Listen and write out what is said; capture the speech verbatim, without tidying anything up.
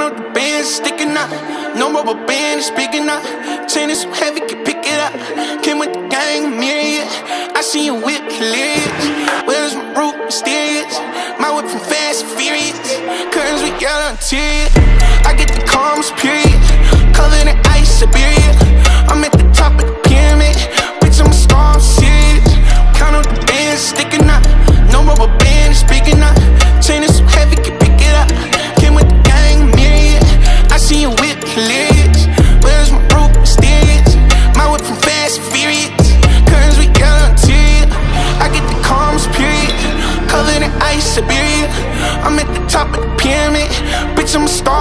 up the bands, sticking out. No rubber band is big enough. Chain is so heavy, can pick it up. Came with the gang, a myriad. I see you whip, hilarious. Where's my root, mysterious? My whip from Fast and Furious. Curtains with yellow interior. I get the calms, period. Covered in ice, Siberia. I'm at the top of the pyramid. Bitch, I'm a star, I'm serious. Count up the bands, sticking out. No rubber band is big enough. Chain is so heavy, can pick it up. Came with the gang, a myriad. I see you whip, hilarious. Where's my root, mysterious? My whip from Fast and Furious. Curtains with yellow interior. I get the calms, period. Covered in ice, Siberia. I'm at the top of the pyramid. Bitch, I'm a star.